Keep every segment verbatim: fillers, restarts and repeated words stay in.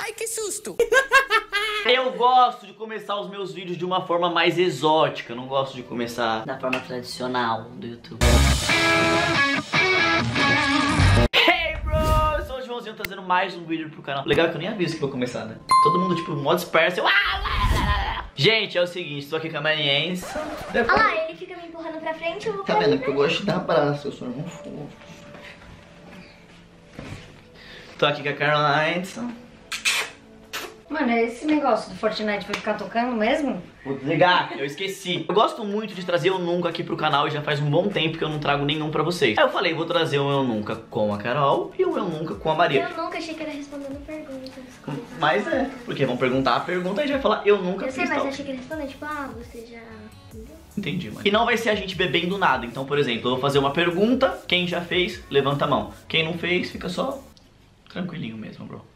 Ai, que susto! Eu gosto de começar os meus vídeos de uma forma mais exótica. Eu não gosto de começar da forma tradicional do YouTube. Hey, bro! Eu sou o Joãozinho trazendo mais um vídeo pro canal. Legal que eu nem aviso que vou começar, né? Todo mundo, tipo, modo disperso. Eu... Gente, é o seguinte, estou aqui com a Mariense. Olha lá, ele fica me empurrando pra frente, eu vou Tá vendo que eu gosto de dar abraço, eu sou irmão fofo. Tô aqui com a Caroline. Mano, esse negócio do Fortnite vai ficar tocando mesmo? Vou desligar, eu esqueci. Eu gosto muito de trazer Eu Nunca aqui pro canal e já faz um bom tempo que eu não trago nenhum pra vocês. Aí eu falei, vou trazer o Eu Nunca com a Carol e o Eu Nunca com a Maria. Eu nunca achei que era respondendo perguntas. Mas é, porque vão perguntar a pergunta e a gente vai falar Eu Nunca Eu sei, fiz mas tal. eu achei que ele respondeu, tipo, ah, você já... Entendeu? Entendi, mano. E não vai ser a gente bebendo nada. Então, por exemplo, eu vou fazer uma pergunta, quem já fez, levanta a mão. Quem não fez, fica só tranquilinho mesmo, bro.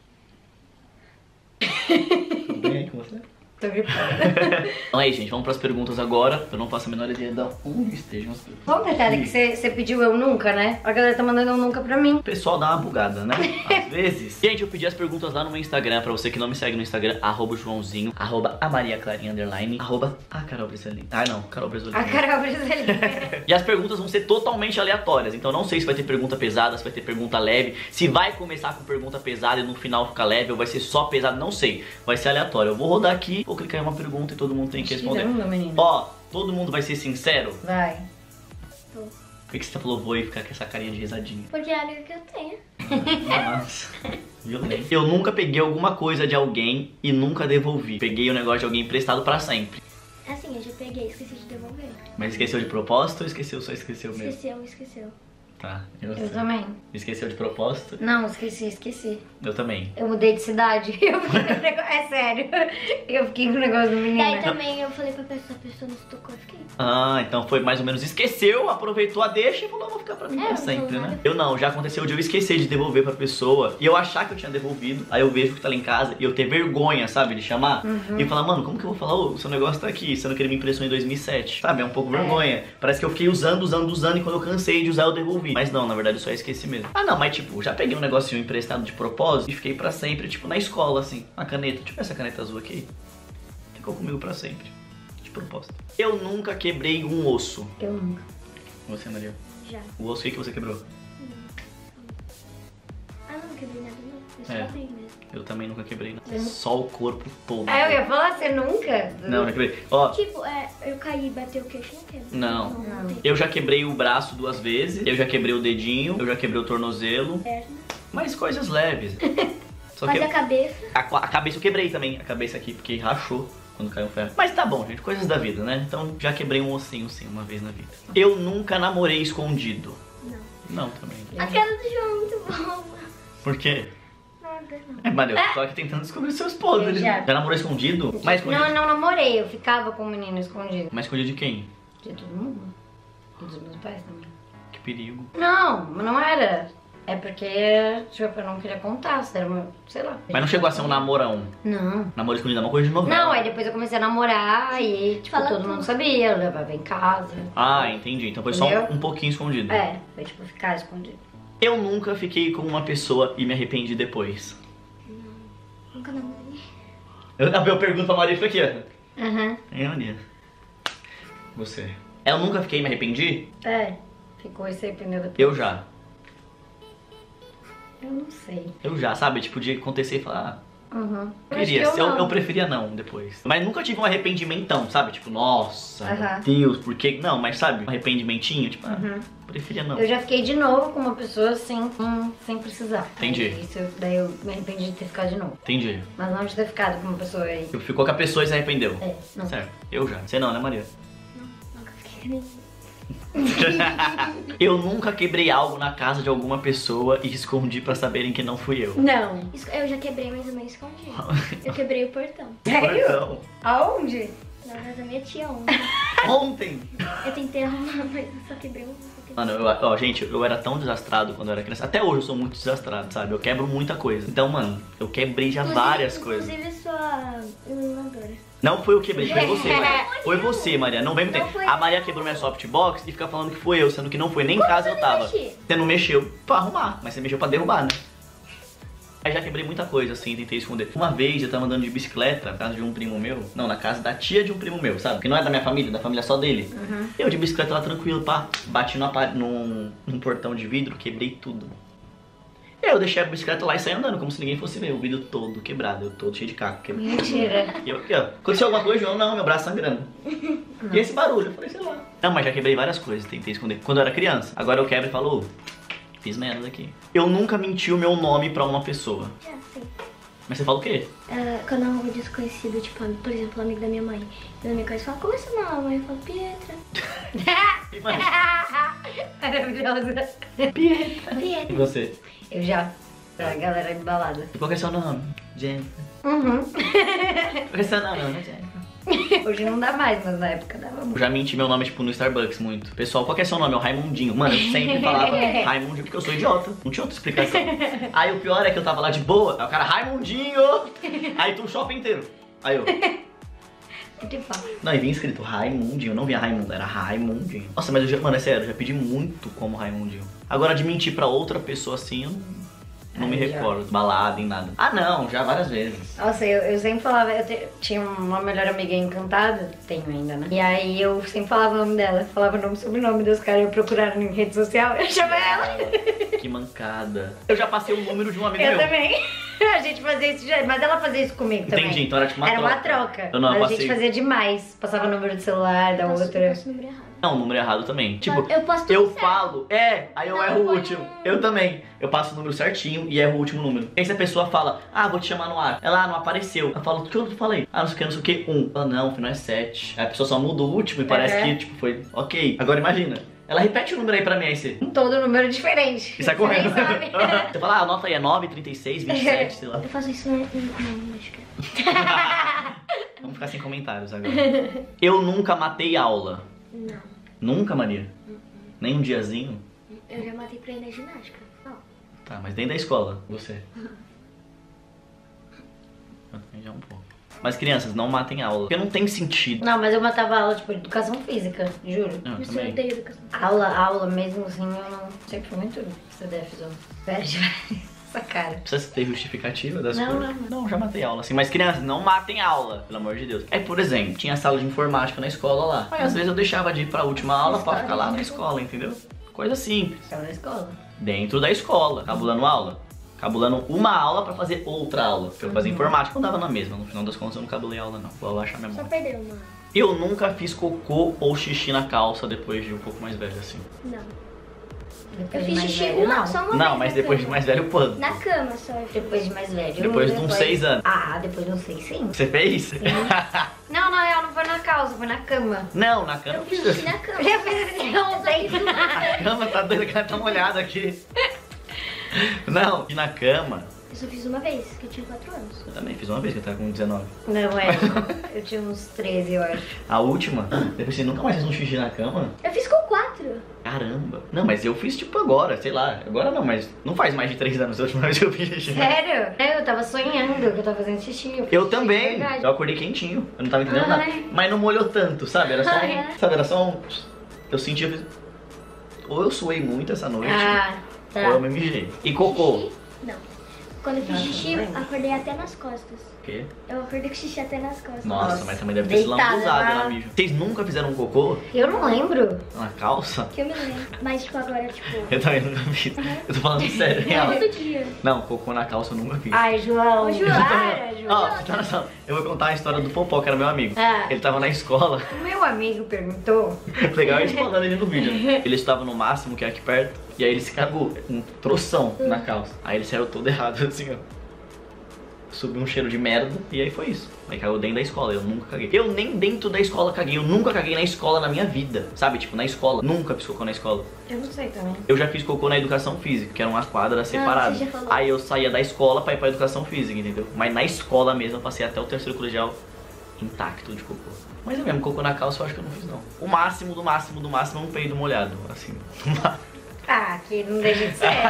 Tudo bem aí com você? Tô gripada. Então é aí, gente, vamos pras perguntas agora. Eu não faço a menor ideia de onde estejam as perguntas. Bom, detalhe que você, você pediu Eu Nunca, né? A galera tá mandando Eu Nunca pra mim. O pessoal dá uma bugada, né? Às vezes. Gente, eu pedi as perguntas lá no meu Instagram. Pra você que não me segue no Instagram, arroba Joãozinho, arroba a Maria Clarinha, underline, arroba a Carol Brisolini. Ah, não, Carol Brisolini. A Carol Brisolini. E as perguntas vão ser totalmente aleatórias. Então não sei se vai ter pergunta pesada, se vai ter pergunta leve. Se vai começar com pergunta pesada e no final ficar leve, ou vai ser só pesado, não sei. Vai ser aleatório. Eu vou rodar aqui, vou clicar em uma pergunta e todo mundo tem que responder. Ó, todo mundo vai ser sincero? Vai. Tô. Por que, que você falou vou e ficar com essa carinha de risadinha? Porque é a amiga que eu tenho. Nossa, violento. Eu nunca peguei alguma coisa de alguém e nunca devolvi. Peguei o negócio de alguém emprestado pra sempre. Assim, eu já peguei, esqueci de devolver. Mas esqueceu de propósito ou esqueceu, só esqueceu mesmo? Esqueceu, esqueceu. Tá, eu, Eu sei. também. Esqueceu de propósito? Não, esqueci, esqueci. Eu também. Eu mudei de cidade. Eu fiquei com o negócio... É sério. Eu fiquei com o negócio do menino. Daí também eu falei pra pessoa, a pessoa não se tocou, eu fiquei. Ah, então foi mais ou menos esqueceu, aproveitou a deixa e falou, vou ficar pra mim É, pra não sempre, falou né? nada. Eu não, já aconteceu de eu esquecer de devolver pra pessoa e eu achar que eu tinha devolvido, aí eu vejo que tá lá em casa e eu ter vergonha, sabe, de chamar Uhum. e falar, mano, como que eu vou falar, ô, o seu negócio tá aqui, sendo que ele me emprestou em dois mil e sete, sabe, é um pouco vergonha. Parece que eu fiquei usando, usando, usando e quando eu cansei de usar eu devolvi. Mas não, na verdade eu só esqueci mesmo. Ah não, mas tipo, já peguei um negocinho emprestado de propósito e fiquei pra sempre, tipo, na escola, assim, a caneta, tipo essa caneta azul aqui, ficou comigo pra sempre, de propósito. Eu nunca quebrei um osso. Eu nunca. Você, Maria? Já. O osso que, que você quebrou? Ah, não, não quebrei nada não. Eu só É. abri mesmo. Eu também nunca quebrei, não. Só o corpo todo. Ah, eu ia falar, você nunca? Não, não quebrei. Ó, Tipo, é, eu caí e bateu o queixo, não quebra. Não. Não, não tem. eu já quebrei o braço duas vezes, eu já quebrei o dedinho, eu já quebrei o tornozelo, Perna. mas coisas leves. Só Mas que a eu- cabeça. a, a cabeça eu quebrei também, a cabeça aqui, porque rachou quando caiu o ferro. Mas tá bom, gente, coisas da vida, né? Então já quebrei um ossinho sim, uma vez na vida. Eu nunca namorei escondido. Não. Não, também. A cara do João é muito boa. Por quê? Nada, não. É, Maria, eu tô aqui tentando descobrir seus podres. Eu já. Já namorou escondido? Mas escondido? Não, não namorei. Eu ficava com o menino escondido. Mas escondido de quem? De todo mundo. E dos meus pais também. Que perigo. Não, não era. É porque, tipo, eu não queria contar, se era uma, sei lá. Mas não chegou a ser um namorão. Não. Namoro escondido é uma coisa de novela. Não, aí depois eu comecei a namorar e, tipo, Fala todo tudo. mundo sabia, eu levava em casa. Ah, entendi. Então foi só Entendeu? um, um pouquinho escondido. É, foi tipo ficar escondido. Eu nunca fiquei com uma pessoa e me arrependi depois. Nunca namorei. Eu, eu pergunto pra Maria, foi aqui, ó. Aham. É, Maria. Você. Eu nunca fiquei e me arrependi? É, ficou esse arrependeu depois. Eu já. Eu não sei. Eu já, sabe? Tipo, de acontecer e falar, ah, Uhum. queria. Eu, Eu, eu, não. preferia não depois. Mas nunca tive um arrependimentão, sabe? Tipo, nossa, Aham. meu Deus, por que? Não, mas sabe? Um arrependimentinho, tipo, ah, Uhum. preferia não. Eu já fiquei de novo com uma pessoa sem, hum, sem precisar. Entendi. Aí, isso, daí eu me arrependi de ter ficado de novo. Entendi. Mas não de ter ficado com uma pessoa aí. Tipo, ficou com a pessoa e se arrependeu. É, não. Certo. Eu já. Você não, né, Maria? Não, nunca fiquei com ninguém. Eu nunca quebrei algo na casa de alguma pessoa e escondi pra saberem que não fui eu. Não. Isso- Eu já quebrei, mas eu meio escondi. Eu quebrei o portão. Sério? Portão. Aonde? Na casa da minha tia ontem. Ontem. Eu tentei arrumar, mas eu só quebrei um. só quebrei- Mano, eu, ó, gente, eu era tão desastrado quando eu era criança. Até hoje eu sou muito desastrado, sabe? Eu quebro muita coisa. Então, mano, eu quebrei já Inclusive- várias coisas. Inclusive sua iluminadora. Não foi eu que quebrei, foi você, Maria. Foi você, Maria. Não vem me Não ter. foi A eu. Maria quebrou minha softbox e fica falando que foi eu, sendo que não foi. Nem em casa eu tava. mexi? Você não mexeu pra arrumar, mas você mexeu pra derrubar, né? Aí já quebrei muita coisa, assim, tentei esconder. Uma vez eu tava andando de bicicleta na casa de um primo meu. Não, na casa da tia de um primo meu, sabe? Que não é da minha família, da família só dele. Uhum. Eu de bicicleta lá tranquilo, pá. Bati numa, num, num portão de vidro, quebrei tudo. E aí eu deixei a bicicleta lá e saí andando, como se ninguém fosse ver. O vidro todo quebrado, eu todo cheio de caco. Quebrado. Mentira. E eu aqui, ó. Aconteceu alguma coisa, João? Não, meu braço sangrando. Não. E esse barulho? Eu falei, sei lá. Não, mas já quebrei várias coisas, tentei esconder. Quando eu era criança. Agora eu quebro e falo, oh, fiz merda aqui. Eu nunca menti o meu nome pra uma pessoa. Já sei. Mas você fala o quê? Uh, quando é um desconhecido, tipo, por exemplo, o amigo da minha mãe. E ela me conhece e fala, como é seu nome? Eu falo, Pietra. E mais? Maravilhosa. Pietra. E Pietra. você? Eu já. Pra galera de balada. E qual que é seu nome? Jennifer. Uhum. Qual que é seu nome? Jennifer. Hoje não dá mais, mas na época dava Eu muito. já menti meu nome, tipo, no Starbucks muito. Pessoal, qual que é seu nome? É o Raimundinho. Mano, eu sempre falava Raimundinho porque eu sou idiota. Não tinha outra explicação. Aí o pior é que eu tava lá de boa, aí o cara, Raimundinho! Aí tu o shopping inteiro. Aí eu... Não, e vinha escrito Raimundinho, não vinha Raimundo, era Raimundinho. Nossa, mas eu já, mano, é sério, eu já pedi muito como Raimundinho. Agora de mentir pra outra pessoa assim, eu não... Não me Aí já. recordo, balada, em nada. Ah não, já várias vezes. Nossa, eu, eu sempre falava, eu te- tinha uma melhor amiga encantada, tenho ainda, né? E aí eu sempre falava o nome dela, falava o nome e sobrenome dos caras, eu procurava em rede social, eu chamava ela. Que mancada. Eu já passei o número de um amigo Eu meu. também. A gente fazia isso, já- mas ela fazia isso comigo também. Entendi, então era tipo uma Era troca. uma troca. Eu não, eu mas a gente passei- fazia demais. Passava o número do celular da Eu posso- outra. eu posso o número errado. Não, o número errado também. Tipo, Eu posso tudo eu certo. falo, é, aí eu Não, erro o põe último. um- Eu também. Eu passo o número certinho e erro o último número. E aí se a pessoa fala, ah, vou te chamar no ar. Ela, ah, não apareceu. Eu falo, o que eu falei? Ah, não sei o que, não sei o que, um. Ela, não, afinal é sete. Aí a pessoa só muda o último e parece Uhum. que, tipo, foi ok. Agora imagina, ela repete o número aí pra mim, aí você... Um todo número diferente. E sai Você nem correndo. sabe. Você fala, ah, anota aí, é nove, trinta e seis, vinte e sete, sei lá. Eu faço isso no... Não, não, acho que Vamos ficar sem comentários agora. Eu nunca matei aula. não. Nunca, Maria? Nem um diazinho? Eu já matei pra ir na ginástica. Não. Tá, mas dentro da escola, você? Eu também já um pouco. Mas crianças, não matem aula. Porque não tem sentido. Não, mas eu matava aula, tipo, de educação física, juro. Eu Isso eu também. odeio educação. Aula, aula mesmo, assim, eu não... Sempre fui muito C D F, zona. Sério, essa cara. Precisa ter justificativa das Não, coisas. não, Não, já matei aula, assim. Mas crianças, não matem aula, pelo amor de Deus. É, por exemplo, tinha sala de informática na escola lá. Aí às vezes eu deixava de ir pra última aula pra ficar lá na escola, entendeu? Coisa simples. Estava na escola. Dentro da escola, cabulando aula. Cabulando uma aula pra fazer outra aula. Porque eu fazia informática, não dava na mesma. No final das contas eu não cabulei aula, não. Vou abaixar minha Só mão. perderam uma. Eu nunca fiz cocô ou xixi na calça depois de um pouco mais velho, assim. Não. Depois Eu de fiz mais xixi velho, uma, não. só uma Não, vez mas na depois de cama. mais velho, pô. Na cama só. eu fiz. Depois de mais velho. Depois de uns seis anos. Ah, depois de uns seis, sim. Você fez? Não, na real, não foi na calça, foi na cama. Não, na cama Eu eu fiz fiz. xixi na cama. Eu já fiz assim ontem. A cama tá doida que ela tá molhada aqui. Não, e na cama. Eu só fiz uma vez, que eu tinha quatro anos. Eu também fiz uma vez que eu tava com dezenove. Não, é. Eu tinha uns treze, eu acho. A última, depois você nunca mais fez um xixi na cama? Eu fiz com quatro. Caramba. Não, mas eu fiz tipo agora, sei lá. Agora não, mas não faz mais de três anos a última vez que eu fiz xixi. Sério? Eu tava sonhando que eu tava fazendo xixi. fiz Eu xixi de também. verdade. Eu acordei quentinho. Eu não tava entendendo Ai. nada. Mas não molhou tanto, sabe? Era só um, Ai. sabe, era só um... Eu senti... eu fiz- Ou eu suei muito essa noite, Ah, ou eu tá. me mijei. E cocô? Xixi? Não. Quando eu fiz Ah, xixi, também. acordei até nas costas. O quê? Eu acordei com xixi até nas costas. Nossa, Nossa. mas também deve ter se Deitada lambuzado lá. na mijo. Vocês nunca fizeram um cocô Eu não lembro. na calça? Que eu me lembro. Mas, tipo, agora, tipo... Eu também nunca fiz. Eu tô falando sério, real. Todo dia. Não, cocô na calça eu nunca fiz. Ai, João. Ô, João. Para, João. Ó, tá noção. Eu vou contar a história do Popó, que era meu amigo. Ah. Ele tava na escola. O meu amigo perguntou. Legal ele falando ele no vídeo, né? Ele estava no máximo, que é aqui perto. E aí ele se cagou, um troção na calça. Aí ele saiu todo errado, assim, ó. Subiu um cheiro de merda e aí foi isso. Aí cagou dentro da escola, eu nunca caguei. Eu nem dentro da escola caguei, eu nunca caguei na escola na minha vida. Sabe, tipo, na escola. Nunca fiz cocô na escola. Eu não sei também. Eu já fiz cocô na educação física, que era uma quadra separada. você já falou. Aí eu saía da escola pra ir pra educação física, entendeu? Mas na escola mesmo eu passei até o terceiro colegial intacto de cocô. Mas eu mesmo, cocô na calça eu acho que eu não fiz não. O máximo, do máximo, do máximo é um peido molhado, assim. Ah, que não deixa de ser.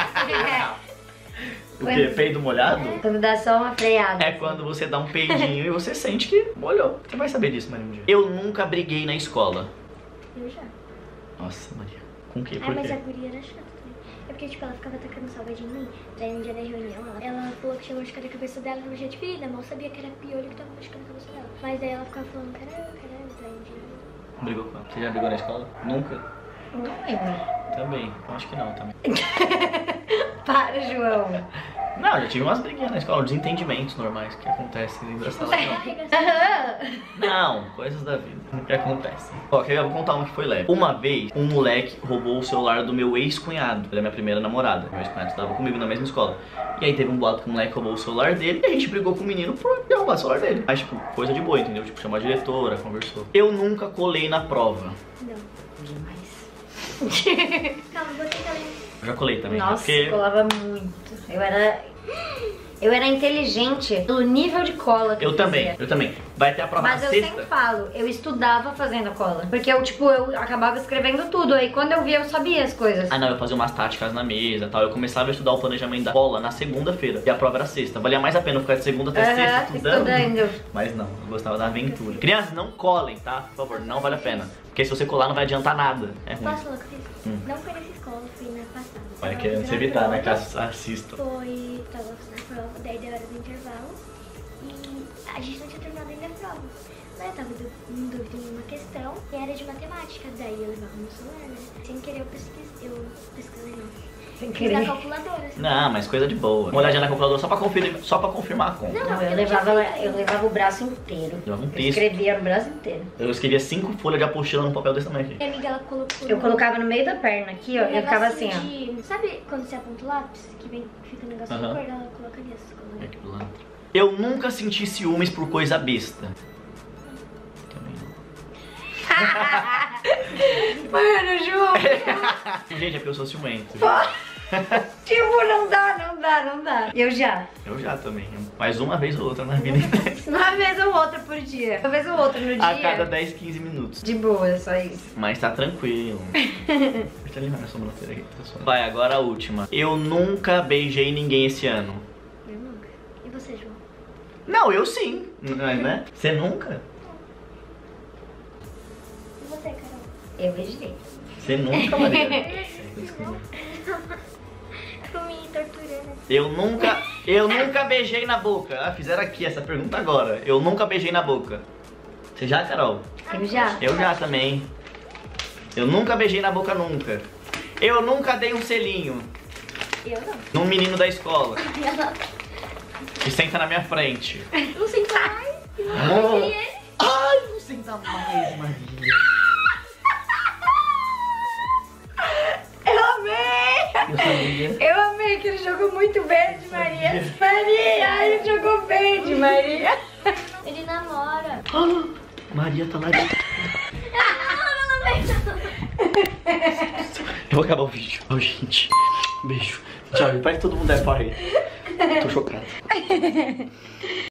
O quê? Peido molhado? Quando dá só uma freada. É quando você dá um peidinho e você sente que molhou. Você vai saber disso, Maria, um dia. Eu nunca briguei na escola. Eu já. Nossa, Maria. Com o quê? Ah, Por mas quê? a guria era chata também. É porque, tipo, ela ficava tacando salgadinho em mim. Daí um dia na reunião, ela, ela falou que tinha machucado a cabeça dela no jeito de vida. Mal sabia que era piolho que tava machucando a cabeça dela. Mas daí ela ficava falando, caramba, caramba, daí um dia... Brigou com ela. Você já brigou na escola? Nunca? Não lembro. Também. Acho que não, também. Para, João. Não, já tive umas briguinhas na escola, desentendimentos normais que acontecem dentro da sala de aula. Aham. Não, coisas da vida que acontecem. Ó, eu vou contar uma que foi leve. Uma vez, um moleque roubou o celular do meu ex-cunhado, da minha primeira namorada. Meu ex-cunhado estava comigo na mesma escola. E aí teve um boato que o moleque roubou o celular dele e a gente brigou com o menino por roubar o celular dele. Mas, tipo, coisa de boa, entendeu? Tipo, chamou a diretora, conversou. Eu nunca colei na prova. Não. Demais. Calma, vou tentar ler. Eu já colei também. Nossa, porque... colava muito. Eu era... Eu era inteligente pelo nível de cola que eu, Eu também, fazia. eu também. Vai ter a prova Mas na eu sexta. sempre falo, eu estudava fazendo cola. Porque eu, tipo, eu acabava escrevendo tudo. Aí quando eu via, eu sabia as coisas. Ah não, eu fazia umas táticas na mesa e tal. Eu começava a estudar o planejamento da cola na segunda-feira. E a prova era sexta. Valia mais a pena eu ficar de segunda até Aham, sexta estudando. estudando. Mas não, eu gostava da aventura. Crianças, não colem, tá? Por favor, não vale a pena. Porque se você colar não vai adiantar nada. É ruim. Posso falar o que eu fiz? Hum. Não foi nessa escola, foi na passada. Vai Tava querendo fazendo se a evitar, né? prova, Caso assista. Foi, tava na prova, daí deu hora do intervalo e a gente não tinha terminado ainda a prova. Daí eu tava em dúvida em uma questão e era de matemática, daí eu levava meu celular, né? Sem querer eu pesquisei, eu pesquisei não. Sem Fiz na querer. calculadora. Assim. Não, mas coisa de boa. Uma olhadinha na calculadora só pra conferir, só pra confirmar a conta. Não, Não, eu eu levava, já fiz. eu levava o braço inteiro. Levava um Eu texto. escrevia no braço inteiro. Eu escrevia cinco folhas de apostila num papel desse tamanho aqui. Minha amiga, ela colocou... Eu colocava no meio da perna aqui, ó. um E eu ficava assim, ó. de- Sabe quando você aponta o lápis? Que vem, fica um negócio Aham. de cor, ela coloca nisso. É que pilantra. Eu nunca senti ciúmes por coisa besta. Também não. Mano, João. Gente, é porque eu sou ciumento. Tipo, não dá, não dá, não dá. Eu já. Eu já também. Mas uma vez ou outra na vida inteira. Uma vez ou outra por dia. Uma vez ou outra no dia. A cada dez, quinze minutos. De boa, só isso. Mas tá tranquilo. Deixa eu limpar minha sobrancelha aqui. Tá suave. Vai, agora a última. Eu nunca beijei ninguém esse ano. Eu nunca. E você, João? Não, eu sim. Mas, né? Você nunca? E você, Carol? Eu beijei. Você nunca, Maria? Ficou me torturando. Eu nunca, eu nunca beijei na boca. Ah, fizeram aqui essa pergunta agora. Eu nunca beijei na boca. Você já, Carol? Eu já. Eu já também. Eu nunca beijei na boca nunca. Eu nunca dei um selinho Eu não. num menino da escola que senta na minha frente. Não sei mais. Oh. E ele? Ai, não senta mais, Maria. Eu amei! Eu sabia. Eu amei que ele jogou muito verde, Maria. Maria, ai, ele jogou verde, Maria. Ele namora. Ah, Maria tá lá dentro. Eu vou acabar o vídeo. Oh, gente. Beijo. Tchau. Parece que todo mundo é pai. Tô chocado.